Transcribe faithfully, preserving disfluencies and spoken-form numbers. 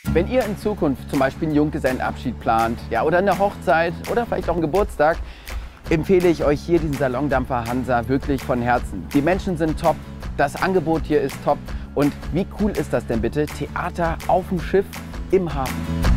Wenn ihr in Zukunft zum Beispiel einen Junggesellenabschied plant, ja, oder eine Hochzeit oder vielleicht auch einen Geburtstag, empfehle ich euch hier diesen Salondampfer Hansa wirklich von Herzen. Die Menschen sind top, das Angebot hier ist top und wie cool ist das denn bitte? Theater auf dem Schiff im Hafen.